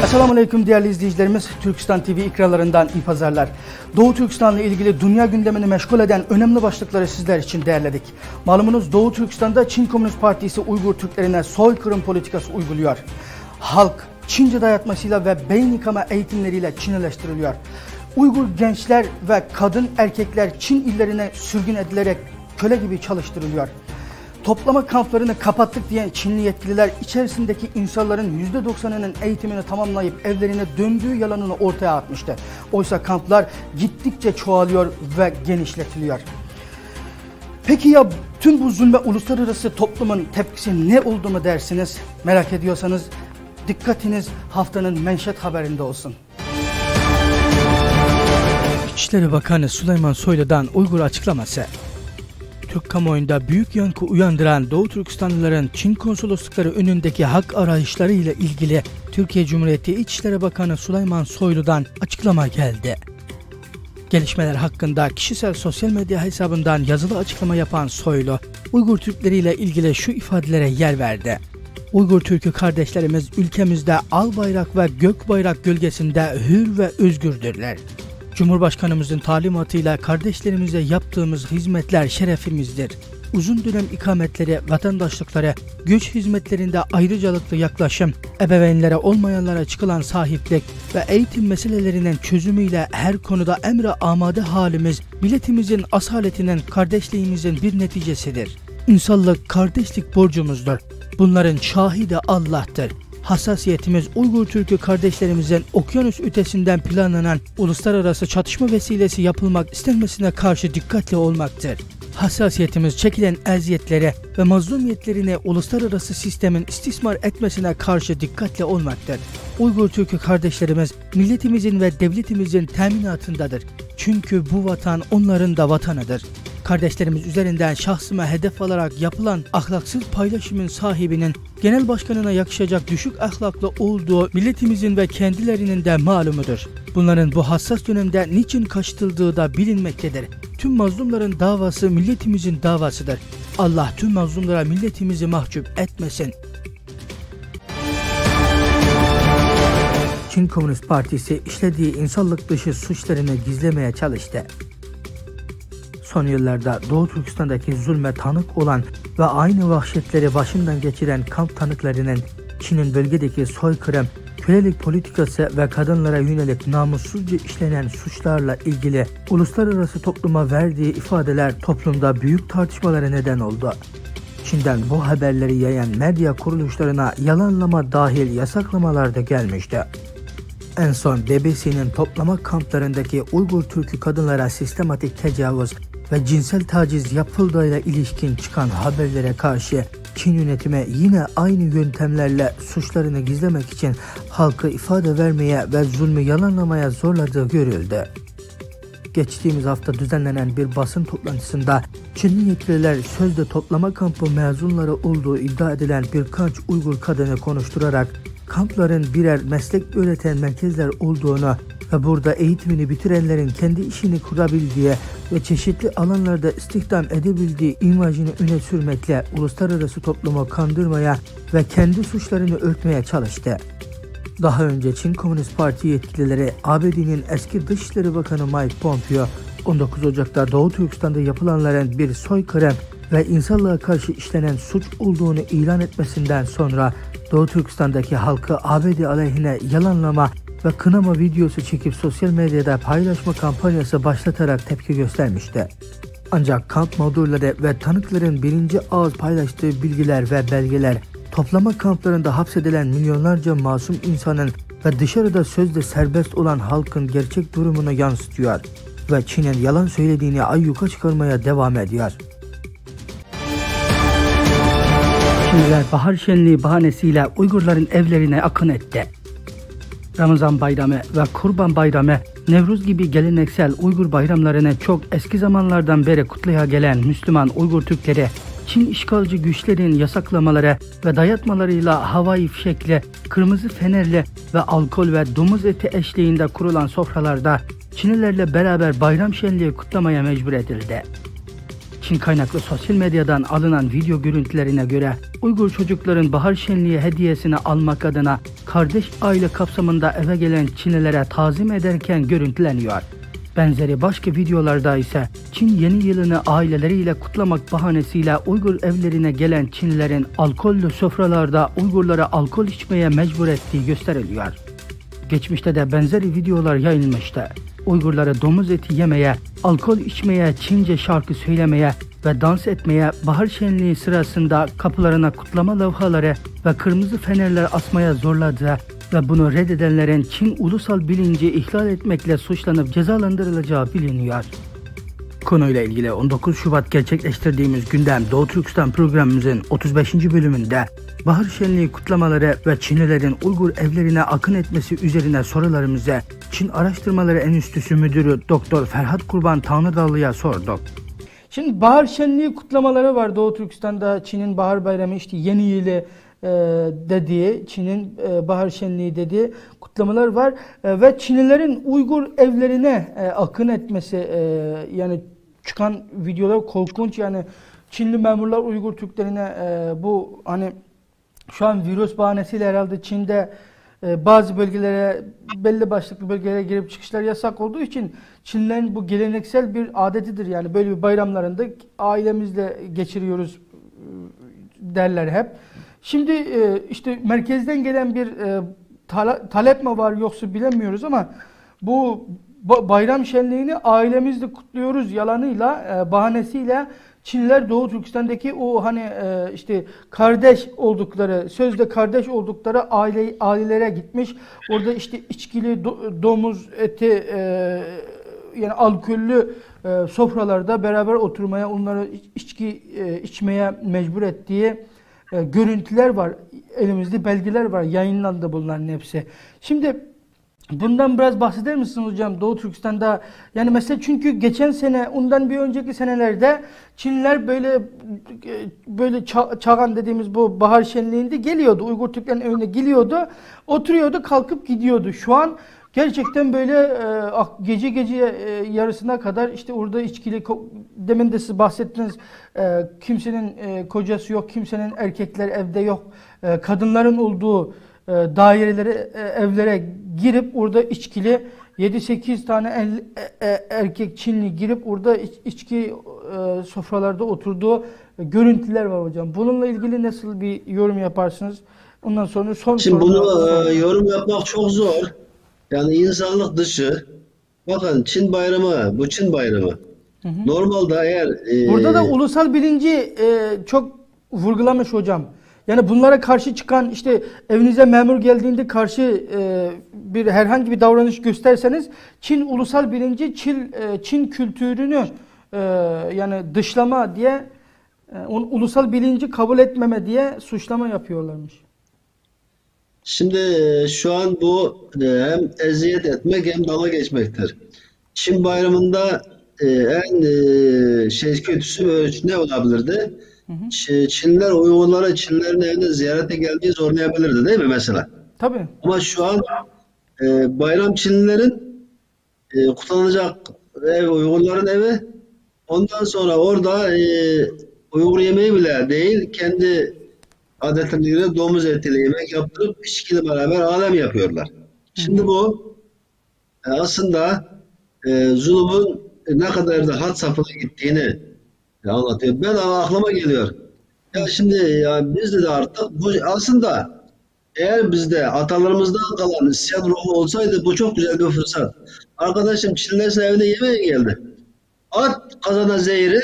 Selamünaleyküm değerli izleyicilerimiz. Türkistan TV ekranlarından iyi pazarlar. Doğu Türkistan'la ilgili dünya gündemini meşgul eden önemli başlıkları sizler için değerledik. Malumunuz Doğu Türkistan'da Çin Komünist Partisi Uygur Türklerine soykırım politikası uyguluyor. Halk Çince dayatmasıyla ve beyin yıkama eğitimleriyle Çinileştiriliyor. Uygur gençler ve kadın erkekler Çin illerine sürgün edilerek köle gibi çalıştırılıyor. Toplama kamplarını kapattık diyen Çinli yetkililer içerisindeki insanların %90'ının eğitimini tamamlayıp evlerine döndüğü yalanını ortaya atmıştı. Oysa kamplar gittikçe çoğalıyor ve genişletiliyor. Peki ya tüm bu zulme uluslararası toplumun tepkisi ne oldu mu dersiniz? Merak ediyorsanız dikkatiniz haftanın manşet haberinde olsun. İçişleri Bakanı Süleyman Soylu'dan Uygur açıklaması. Türk kamuoyunda büyük yankı uyandıran Doğu Türkistanlıların Çin konsoloslukları önündeki hak arayışları ile ilgili Türkiye Cumhuriyeti İçişleri Bakanı Süleyman Soylu'dan açıklama geldi. Gelişmeler hakkında kişisel sosyal medya hesabından yazılı açıklama yapan Soylu, Uygur Türkleri ile ilgili şu ifadelere yer verdi. Uygur Türk'ü kardeşlerimiz ülkemizde al bayrak ve gök bayrak gölgesinde hür ve özgürdürler. Cumhurbaşkanımızın talimatıyla kardeşlerimize yaptığımız hizmetler şerefimizdir. Uzun dönem ikametleri, vatandaşlıkları, güç hizmetlerinde ayrıcalıklı yaklaşım, ebeveynlere olmayanlara çıkılan sahiplik ve eğitim meselelerinin çözümüyle her konuda emre amade halimiz, milletimizin asaletinin, kardeşliğimizin bir neticesidir. İnsanlık kardeşlik borcumuzdur. Bunların şahidi Allah'tır. Hassasiyetimiz Uygur Türk'ü kardeşlerimizin okyanus ötesinden planlanan uluslararası çatışma vesilesi yapılmak istenmesine karşı dikkatli olmaktır. Hassasiyetimiz çekilen eziyetlere ve mazlumiyetlerine uluslararası sistemin istismar etmesine karşı dikkatli olmaktır. Uygur Türk'ü kardeşlerimiz milletimizin ve devletimizin teminatındadır. Çünkü bu vatan onların da vatanıdır. Kardeşlerimiz üzerinden şahsıma hedef alarak yapılan ahlaksız paylaşımın sahibinin genel başkanına yakışacak düşük ahlaklı olduğu milletimizin ve kendilerinin de malumudur. Bunların bu hassas dönemde niçin kaçtıldığı da bilinmektedir. Tüm mazlumların davası milletimizin davasıdır. Allah tüm mazlumlara milletimizi mahcup etmesin. Çin Komünist Partisi işlediği insanlık dışı suçlarını gizlemeye çalıştı. Son yıllarda Doğu Türkistan'daki zulme tanık olan ve aynı vahşetleri başından geçiren kamp tanıklarının Çin'in bölgedeki soykırım, kölelik politikası ve kadınlara yönelik namussuzca işlenen suçlarla ilgili uluslararası topluma verdiği ifadeler toplumda büyük tartışmalara neden oldu. Çin'den bu haberleri yayan medya kuruluşlarına yalanlama dahil yasaklamalar da gelmişti. En son BBC'nin toplama kamplarındaki Uygur Türk'ü kadınlara sistematik tecavüz ve cinsel taciz yapıldığıyla ilişkin çıkan haberlere karşı Çin yönetimi yine aynı yöntemlerle suçlarını gizlemek için halkı ifade vermeye ve zulmü yalanlamaya zorladığı görüldü. Geçtiğimiz hafta düzenlenen bir basın toplantısında Çinli yetkililer sözde toplama kampı mezunları olduğu iddia edilen birkaç Uygur kadını konuşturarak kampların birer meslek öğreten merkezler olduğunu ve burada eğitimini bitirenlerin kendi işini kurabildiği ve çeşitli alanlarda istihdam edebildiği imajını öne sürmekle uluslararası toplumu kandırmaya ve kendi suçlarını örtmeye çalıştı. Daha önce Çin Komünist Parti yetkilileri ABD'nin eski Dışişleri Bakanı Mike Pompeo 19 Ocak'ta Doğu Türkistan'da yapılanların bir soykırım ve insanlığa karşı işlenen suç olduğunu ilan etmesinden sonra Doğu Türkistan'daki halkı ABD aleyhine yalanlama ve kınama videosu çekip sosyal medyada paylaşma kampanyası başlatarak tepki göstermişti. Ancak kamp mağdurları ve tanıkların birinci ağız paylaştığı bilgiler ve belgeler toplama kamplarında hapsedilen milyonlarca masum insanın ve dışarıda sözde serbest olan halkın gerçek durumunu yansıtıyor ve Çin'in yalan söylediğini ayyuka çıkarmaya devam ediyor. Çinliler bahar şenliği bahanesiyle Uygurların evlerine akın etti. Ramazan bayramı ve Kurban bayramı, Nevruz gibi geleneksel Uygur bayramlarını çok eski zamanlardan beri kutlaya gelen Müslüman Uygur Türkleri, Çin işgalci güçlerin yasaklamaları ve dayatmalarıyla havai fişekli, kırmızı fenerli ve alkol ve domuz eti eşliğinde kurulan sofralarda Çinlilerle beraber bayram şenliği kutlamaya mecbur edildi. Çin kaynaklı sosyal medyadan alınan video görüntülerine göre Uygur çocukların bahar şenliği hediyesini almak adına kardeş aile kapsamında eve gelen Çinlilere tazim ederken görüntüleniyor. Benzeri başka videolarda ise Çin yeni yılını aileleriyle kutlamak bahanesiyle Uygur evlerine gelen Çinlilerin alkollü sofralarda Uygurlara alkol içmeye mecbur ettiği gösteriliyor. Geçmişte de benzeri videolar yayılmıştı. Uygurları domuz eti yemeye, alkol içmeye, Çince şarkı söylemeye ve dans etmeye, bahar şenliği sırasında kapılarına kutlama levhaları ve kırmızı fenerler asmaya zorladığı ve bunu reddedenlerin Çin ulusal bilinci ihlal etmekle suçlanıp cezalandırılacağı biliniyor. Konuyla ilgili 19 Şubat gerçekleştirdiğimiz Gündem Doğu Türkistan programımızın 35. bölümünde bahar şenliği kutlamaları ve Çinlilerin Uygur evlerine akın etmesi üzerine sorularımızı Çin Araştırmaları Enstitüsü Müdürü Doktor Ferhat Kurban Tanrıdağlı'ya sorduk. Şimdi bahar şenliği kutlamaları var Doğu Türkistan'da. Çin'in bahar bayramı, işte yeni yılı dediği, Çin'in bahar şenliği dediği kutlamalar var ve Çinlilerin Uygur evlerine akın etmesi, yani çıkan videolar korkunç. Yani Çinli memurlar Uygur Türklerine bu hani şu an virüs bahanesiyle herhalde Çin'de bazı bölgelere, belli başlıklı bölgelere girip çıkışlar yasak olduğu için Çinlilerin bu geleneksel bir adetidir. Yani böyle bir bayramlarında ailemizle geçiriyoruz derler hep. Şimdi işte merkezden gelen bir talep mi var yoksa bilemiyoruz ama bu bayram şenliğini ailemizle kutluyoruz yalanıyla, bahanesiyle Çinliler Doğu Türkistan'daki o hani işte kardeş oldukları, sözde kardeş oldukları ailelere gitmiş. Orada işte içkili, domuz eti, yani alkollü sofralarda beraber oturmaya, onları içki içmeye mecbur ettiği görüntüler var. Elimizde belgeler var. Yayınlandı bunların hepsi. Şimdi bundan biraz bahseder misiniz hocam Doğu Türkistan'da? Yani mesela çünkü geçen sene, ondan bir önceki senelerde Çinliler böyle çağan dediğimiz bu bahar şenliğinde geliyordu. Uygur Türklerin evine geliyordu. Oturuyordu, kalkıp gidiyordu. Şu an gerçekten böyle gece yarısına kadar işte orada içkili, demin de siz bahsettiniz, kimsenin kocası yok, kimsenin erkekler evde yok. Kadınların olduğu dairelere, evlere girip orada içkili 7-8 tane erkek Çinli girip orada içki sofralarda oturduğu görüntüler var hocam. Bununla ilgili nasıl bir yorum yaparsınız? Ondan sonra Şimdi bunu yorum yapmak çok zor. Yani insanlık dışı. Bakın Çin bayramı, bu Çin bayramı. Normalde eğer burada da ulusal bilinci çok vurgulamış hocam. Yani bunlara karşı çıkan, işte evinize memur geldiğinde karşı herhangi bir davranış gösterseniz Çin ulusal bilinci, Çin kültürünü yani dışlama diye, ulusal bilinci kabul etmeme diye suçlama yapıyorlarmış. şimdi şu an bu hem eziyet etmek hem dalga geçmektir. Çin bayramında en kötüsü böyle ne olabilirdi? Çinliler Uygurlara Çinlilerin evine ziyarete geldiği zorlayabilirdi değil mi mesela? Tabii. Ama şu an bayram Çinlilerin kutlanacak ev Uygurların evi. Ondan sonra orada Uygur yemeği bile değil, kendi adetlerine göre domuz etiyle yemek yaptırıp içkiyle beraber alem yapıyorlar. Şimdi bu aslında zulümün ne kadar da had safhada gittiğini anlatıyor. Ben aklıma geliyor. Ya şimdi ya bizde de artık bu aslında eğer bizde atalarımızdan kalan isyan ruhu olsaydı bu çok güzel bir fırsat. Arkadaşım Çinliler evine yemeğe geldi. At kazana zehri.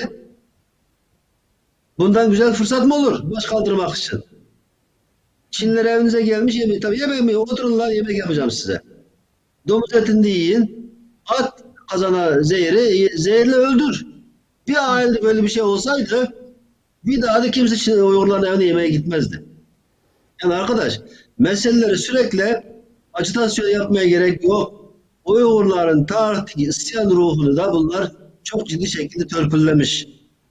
Bundan güzel fırsat mı olur? Baş kaldırmak için. Çinliler evinize gelmiş yemek. Tabii yemek mi? Oturun lan yemek yapacağım size. Domuz etini de yiyin. At kazana zehri. Zehirle öldür. Bir ailede böyle bir şey olsaydı bir daha da kimse Uygurların evine yemeğe gitmezdi. Yani arkadaş meseleleri sürekli ajitasyon yapmaya gerek yok. Uygurların tarihi isyan ruhunu da bunlar çok ciddi şekilde törpüllemiş.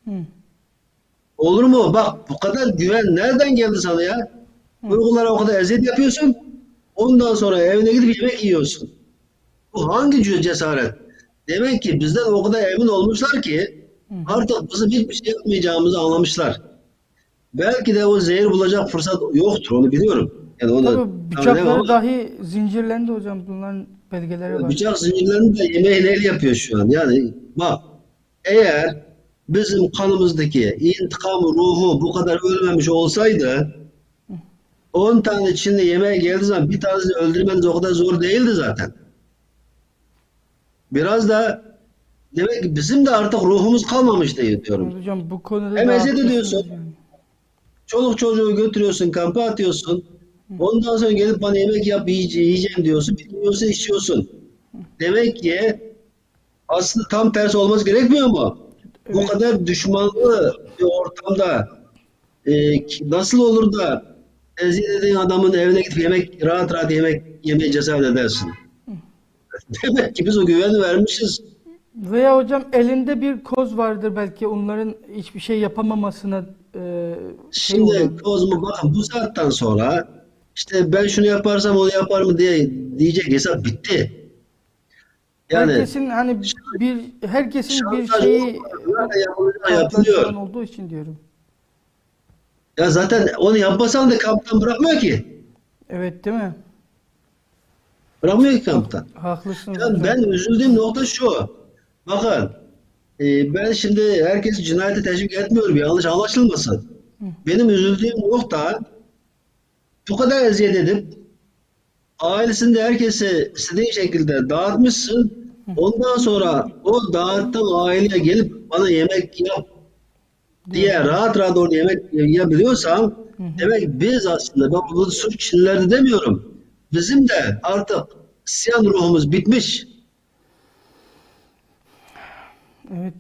Olur mu? Bak bu kadar güven nereden geldi sana ya? Uygurlara o kadar eziyet yapıyorsun. Ondan sonra evine gidip yemek yiyorsun. Bu hangi cesaret? Demek ki bizden o kadar emin olmuşlar ki Artık bizim hiçbir şey yapmayacağımızı anlamışlar. Belki de o zehir bulacak fırsat yoktur, onu biliyorum. Yani onu Tabii tahmin edemem bıçakları ama dahi zincirlendi hocam. Bunların belgeleri var. bıçak zincirlerini de yemeğini el yapıyor şu an. Yani bak, eğer bizim kanımızdaki intikam ruhu bu kadar ölmemiş olsaydı 10 tane Çinli yemeğe geldiği zaman bir tanesini öldürmeniz o kadar zor değildi zaten. Biraz da demek ki bizim de artık ruhumuz kalmamış diye diyorum. Hocam bu konuda Hem da eziyet haklısınız ediyorsun, yani. çoluk çocuğu götürüyorsun, kampa atıyorsun. Ondan sonra gelip bana yemek yap, yiyeceğim diyorsun, bilmiyorsun, içiyorsun. Demek ki aslında tam tersi olması gerekmiyor mu? Bu Evet. kadar düşmanlı bir ortamda nasıl olur da eziyet eden adamın evine gidip rahat rahat yemek yemeye cesaret edersin? Demek ki biz o güveni vermişiz. Veya hocam elinde bir koz vardır, belki onların hiçbir şey yapamamasına şey Şimdi olan. Kozmo, bakın bu saatten sonra işte ben şunu yaparsam onu yapar mı diye diyecek hesap bitti. Yani Herkesin hani herkesin bir şantaj şeyi olmadan yapılacağı kamptan yapılıyor. olduğu için diyorum. Ya zaten onu yapmasan da kamptan bırakmıyor ki. Evet, değil mi? Bırakmıyor ki kamptan. Haklısınız Yani hocam. ben üzüldüğüm nokta şu. Bakın, ben şimdi herkesi cinayete teşvik etmiyorum. Yanlış anlaşılmasın. Benim üzüldüğüm nokta, bu kadar eziyet edip ailesinde herkesi istediğin şekilde dağıtmışsın. Ondan sonra o dağıttığın aileye gelip bana yemek yap diye rahat rahat orada yemek yiyebiliyorsam, demek biz aslında, bak bu suç Çinlilerde demiyorum. Bizim de artık isyan ruhumuz bitmiş. Evet.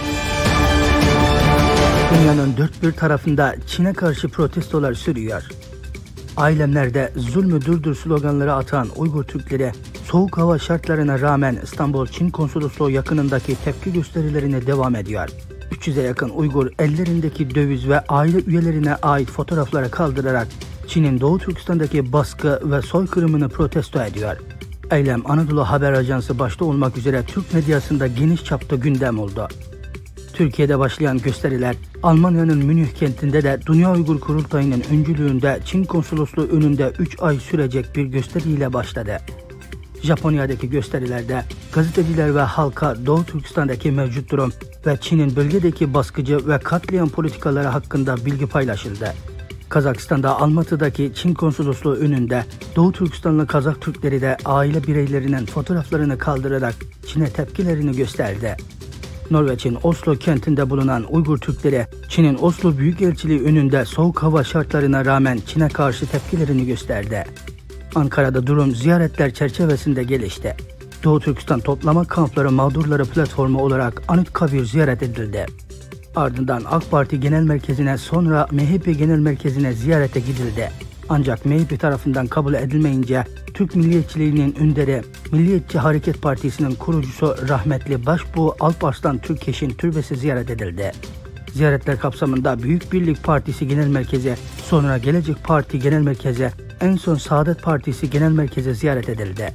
Dünyanın dört bir tarafında Çin'e karşı protestolar sürüyor. Ailemlerde zulmü durdur sloganları atan Uygur Türkleri soğuk hava şartlarına rağmen İstanbul Çin Konsolosluğu yakınındaki tepki gösterilerine devam ediyor. 300'e yakın Uygur ellerindeki döviz ve aile üyelerine ait fotoğrafları kaldırarak Çin'in Doğu Türkistan'daki baskı ve soykırımını protesto ediyor. Eylem Anadolu Haber Ajansı başta olmak üzere Türk medyasında geniş çapta gündem oldu. Türkiye'de başlayan gösteriler, Almanya'nın Münih kentinde de Dünya Uygur Kurultayı'nın öncülüğünde Çin Konsolosluğu önünde 3 ay sürecek bir gösteriyle başladı. Japonya'daki gösterilerde gazeteciler ve halka Doğu Türkistan'daki mevcut durum ve Çin'in bölgedeki baskıcı ve katliam politikaları hakkında bilgi paylaşıldı. Kazakistan'da Almatı'daki Çin Konsolosluğu önünde Doğu Türkistanlı Kazak Türkleri de aile bireylerinin fotoğraflarını kaldırarak Çin'e tepkilerini gösterdi. Norveç'in Oslo kentinde bulunan Uygur Türkleri, Çin'in Oslo Büyükelçiliği önünde soğuk hava şartlarına rağmen Çin'e karşı tepkilerini gösterdi. Ankara'da durum ziyaretler çerçevesinde gelişti. Doğu Türkistan Toplama Kampları Mağdurları Platformu olarak Anıtkabir ziyaret edildi. Ardından AK Parti Genel Merkezi'ne, sonra MHP Genel Merkezi'ne ziyarete gidildi. Ancak MHP tarafından kabul edilmeyince Türk Milliyetçiliğinin önderi, Milliyetçi Hareket Partisi'nin kurucusu rahmetli Başbuğ Alparslan Türkeş'in türbesi ziyaret edildi. Ziyaretler kapsamında Büyük Birlik Partisi Genel Merkezi, sonra Gelecek Parti Genel Merkezi, en son Saadet Partisi Genel Merkezi ziyaret edildi.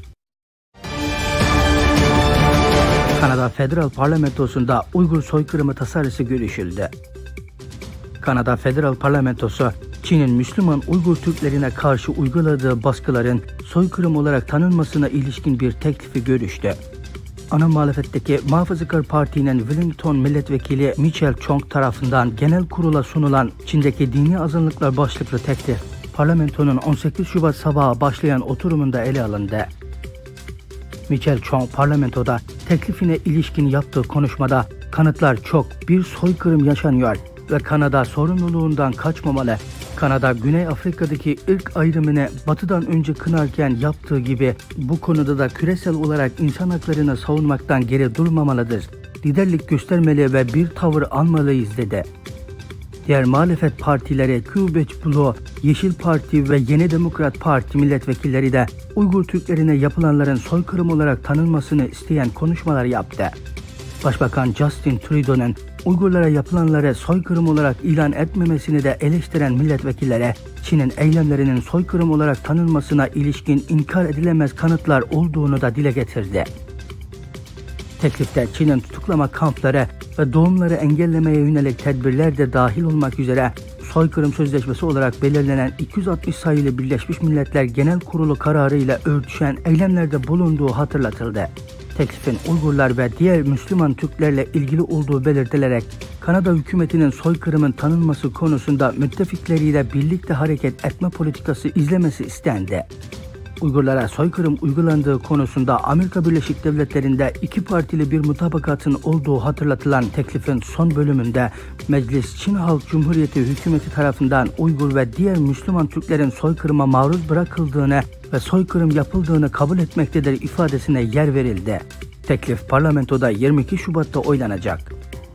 Kanada Federal Parlamentosu'nda Uygur soykırımı tasarısı görüşüldü. Kanada Federal Parlamentosu, Çin'in Müslüman Uygur Türklerine karşı uyguladığı baskıların soykırım olarak tanınmasına ilişkin bir teklifi görüştü. Ana muhalefetteki Muhafazakar Parti'nin Wellington Milletvekili Michel Chong tarafından genel kurula sunulan Çin'deki dini azınlıklar başlıklı teklif, parlamentonun 18 Şubat sabahı başlayan oturumunda ele alındı. Michel Chong parlamentoda teklifine ilişkin yaptığı konuşmada, kanıtlar çok, bir soykırım yaşanıyor ve Kanada sorumluluğundan kaçmamalı. Kanada, Güney Afrika'daki ırk ayrımını Batı'dan önce kınarken yaptığı gibi bu konuda da küresel olarak insan haklarını savunmaktan geri durmamalıdır. Liderlik göstermeli ve bir tavır almalıyız dedi. Diğer muhalefet partileri Quebec Blue, Yeşil Parti ve Yeni Demokrat Parti milletvekilleri de Uygur Türklerine yapılanların soykırım olarak tanınmasını isteyen konuşmalar yaptı. Başbakan Justin Trudeau'nun Uygurlara yapılanları soykırım olarak ilan etmemesini de eleştiren milletvekillere Çin'in eylemlerinin soykırım olarak tanınmasına ilişkin inkar edilemez kanıtlar olduğunu da dile getirdi. Teklifte Çin'in tutuklama kampları ve doğumları engellemeye yönelik tedbirler de dahil olmak üzere soykırım sözleşmesi olarak belirlenen 260 sayılı Birleşmiş Milletler Genel Kurulu kararıyla örtüşen eylemlerde bulunduğu hatırlatıldı. Teklifin Uygurlar ve diğer Müslüman Türklerle ilgili olduğu belirtilerek Kanada hükümetinin soykırımın tanınması konusunda müttefikleriyle birlikte hareket etme politikası izlemesi istendi. Uygurlara soykırım uygulandığı konusunda Amerika Birleşik Devletleri'nde iki partili bir mutabakatın olduğu hatırlatılan teklifin son bölümünde Meclis Çin Halk Cumhuriyeti hükümeti tarafından Uygur ve diğer Müslüman Türklerin soykırıma maruz bırakıldığını ve soykırım yapıldığını kabul etmektedir ifadesine yer verildi. Teklif parlamentoda 22 Şubat'ta oylanacak.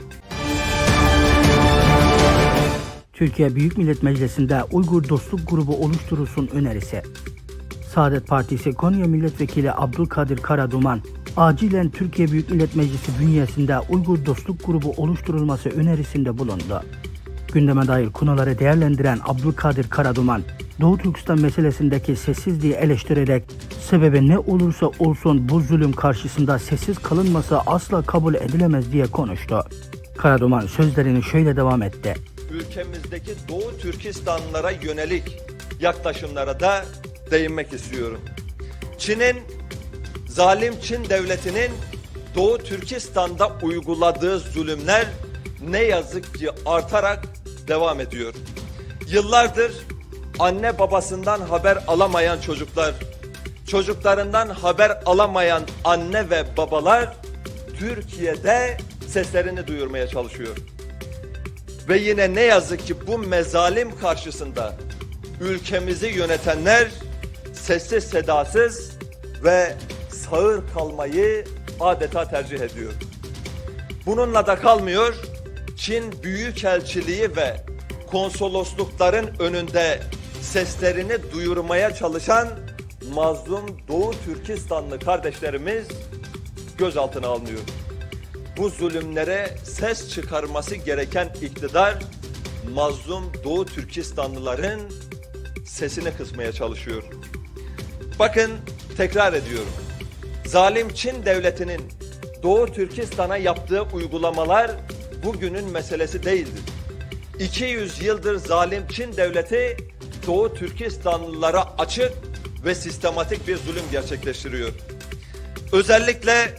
Türkiye Büyük Millet Meclisi'nde Uygur Dostluk Grubu oluşturulsun önerisi. Saadet Partisi Konya Milletvekili Abdülkadir Karaduman, acilen Türkiye Büyük Millet Meclisi bünyesinde Uygur Dostluk Grubu oluşturulması önerisinde bulundu. Gündeme dair konuları değerlendiren Abdülkadir Karaduman, Doğu Türkistan meselesindeki sessizliği eleştirerek sebebi ne olursa olsun bu zulüm karşısında sessiz kalınması asla kabul edilemez diye konuştu. Karaduman sözlerini şöyle devam etti. Ülkemizdeki Doğu Türkistanlılara yönelik yaklaşımlara da değinmek istiyorum. Çin'in, zalim Çin devletinin Doğu Türkistan'da uyguladığı zulümler ne yazık ki artarak devam ediyor. Yıllardır anne babasından haber alamayan çocuklar, çocuklarından haber alamayan anne ve babalar Türkiye'de seslerini duyurmaya çalışıyor. Ve yine ne yazık ki bu mezalim karşısında ülkemizi yönetenler sessiz sedasız ve sağır kalmayı adeta tercih ediyor. Bununla da kalmıyor, Çin Büyükelçiliği ve konsoloslukların önünde seslerini duyurmaya çalışan mazlum Doğu Türkistanlı kardeşlerimiz gözaltına alınıyor. Bu zulümlere ses çıkarması gereken iktidar, mazlum Doğu Türkistanlıların sesini kısmaya çalışıyor. Bakın, tekrar ediyorum. Zalim Çin devletinin Doğu Türkistan'a yaptığı uygulamalar bugünün meselesi değildir. 200 yıldır zalim Çin devleti Doğu Türkistanlılara açık ve sistematik bir zulüm gerçekleştiriyor. Özellikle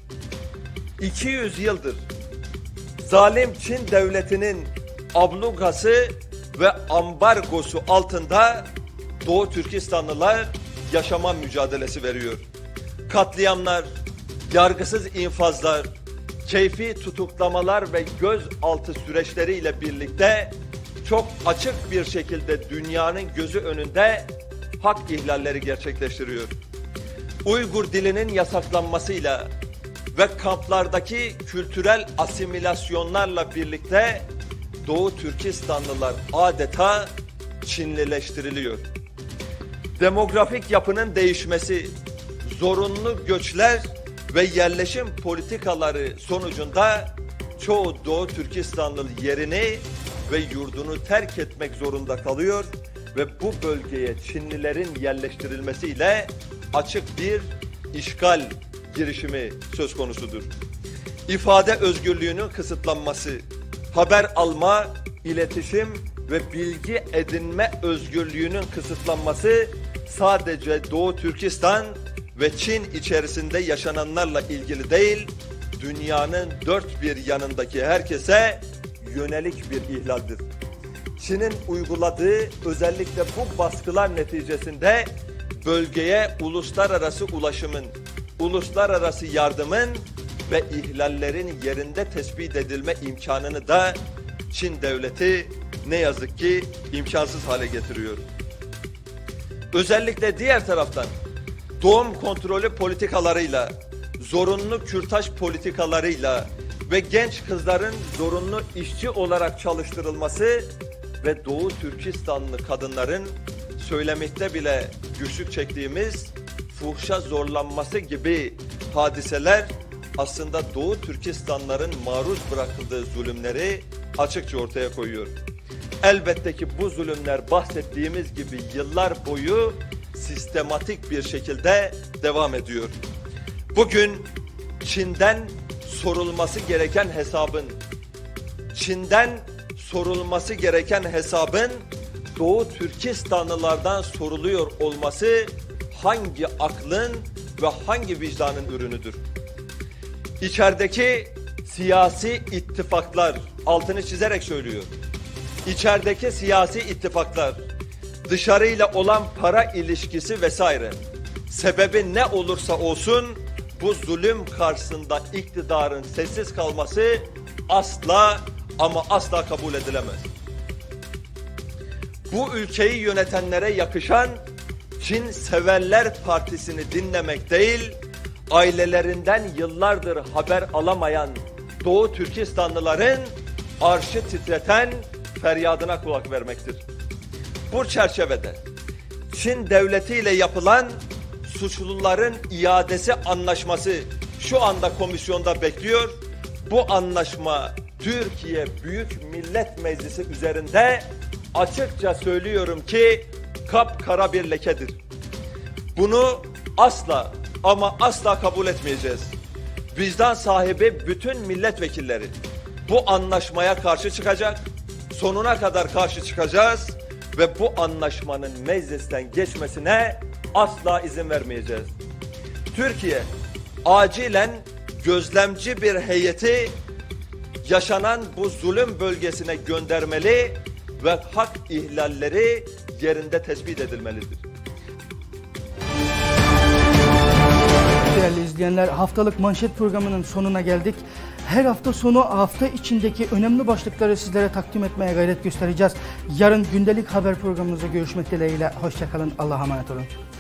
200 yıldır zalim Çin devletinin ablukası ve ambargosu altında Doğu Türkistanlılar yaşama mücadelesi veriyor. Katliamlar, yargısız infazlar, keyfi tutuklamalar ve gözaltı süreçleriyle birlikte çok açık bir şekilde dünyanın gözü önünde hak ihlalleri gerçekleştiriyor. Uygur dilinin yasaklanmasıyla ve kamplardaki kültürel asimilasyonlarla birlikte Doğu Türkistanlılar adeta Çinlileştiriliyor. Demografik yapının değişmesi, zorunlu göçler ve yerleşim politikaları sonucunda çoğu Doğu Türkistanlı yerini ve yurdunu terk etmek zorunda kalıyor ve bu bölgeye Çinlilerin yerleştirilmesiyle açık bir işgal girişimi söz konusudur. İfade özgürlüğünün kısıtlanması, haber alma, iletişim ve bilgi edinme özgürlüğünün kısıtlanması sadece Doğu Türkistan ve Çin içerisinde yaşananlarla ilgili değil, dünyanın dört bir yanındaki herkese yönelik bir ihlaldir. Çin'in uyguladığı özellikle bu baskılar neticesinde bölgeye uluslararası ulaşımın, uluslararası yardımın ve ihlallerin yerinde tespit edilme imkanını da Çin devleti ne yazık ki imkansız hale getiriyor. Özellikle diğer taraftan doğum kontrolü politikalarıyla, zorunlu kürtaj politikalarıyla ve genç kızların zorunlu işçi olarak çalıştırılması ve Doğu Türkistanlı kadınların söylemekte bile güçlük çektiğimiz fuhşa zorlanması gibi hadiseler aslında Doğu Türkistanlıların maruz bırakıldığı zulümleri açıkça ortaya koyuyor. Elbette ki bu zulümler bahsettiğimiz gibi yıllar boyu sistematik bir şekilde devam ediyor. Bugün Çin'den sorulması gereken hesabın Doğu Türkistanlılardan soruluyor olması hangi aklın ve hangi vicdanın ürünüdür? İçerideki siyasi ittifaklar, altını çizerek söylüyor. İçerideki siyasi ittifaklar, dışarıyla olan para ilişkisi vesaire, sebebi ne olursa olsun bu zulüm karşısında iktidarın sessiz kalması asla ama asla kabul edilemez. Bu ülkeyi yönetenlere yakışan Çin Severler Partisi'ni dinlemek değil, ailelerinden yıllardır haber alamayan Doğu Türkistanlıların arşı titreten feryadına kulak vermektir. Bu çerçevede Çin devletiyle yapılan suçluların iadesi anlaşması şu anda komisyonda bekliyor. Bu anlaşma Türkiye Büyük Millet Meclisi üzerinde açıkça söylüyorum ki kapkara bir lekedir. Bunu asla ama asla kabul etmeyeceğiz. Vicdan sahibi bütün milletvekilleri bu anlaşmaya karşı çıkacak, sonuna kadar karşı çıkacağız ve bu anlaşmanın meclisten geçmesine asla izin vermeyeceğiz. Türkiye acilen gözlemci bir heyeti yaşanan bu zulüm bölgesine göndermeli ve hak ihlalleri yerinde tespit edilmelidir. Değerli izleyenler, haftalık manşet programının sonuna geldik. Her hafta sonu hafta içindeki önemli başlıkları sizlere takdim etmeye gayret göstereceğiz. Yarın gündelik haber programımızda görüşmek dileğiyle. Hoşça kalın. Allah'a emanet olun.